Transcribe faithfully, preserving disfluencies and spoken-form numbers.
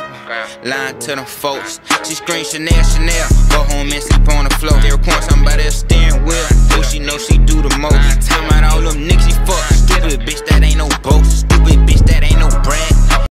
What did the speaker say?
lying to them folks. She scream Chanel, Chanel. Go home and sleep on the floor. They record something about that steering wheel.